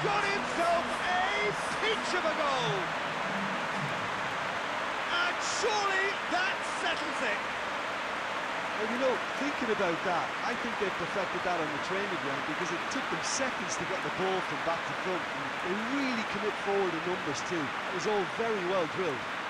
got himself a peach of a goal! And surely that settles it! Well, you know, thinking about that, I think they perfected that on the training ground because it took them seconds to get the ball from back to front. And they really commit forward in numbers too. It was all very well drilled.